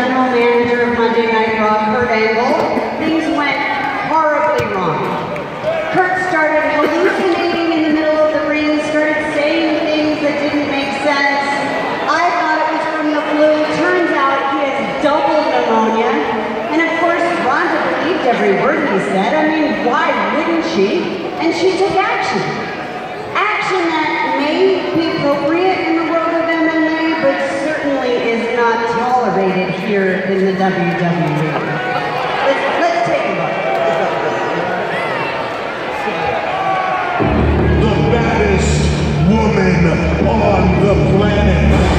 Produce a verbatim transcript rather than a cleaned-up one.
general manager of Monday Night Raw, Kurt Angle, things went horribly wrong. Kurt started hallucinating in the middle of the ring, started saying things that didn't make sense. I thought it was from the flu. Turns out he has double pneumonia. And of course, Ronda believed every word he said. I mean, why wouldn't she? And she took action. Action that may be appropriate in the world of M M A, but certainly is not tolerated here in the W W E. Let's, let's take a look. The baddest woman on the planet.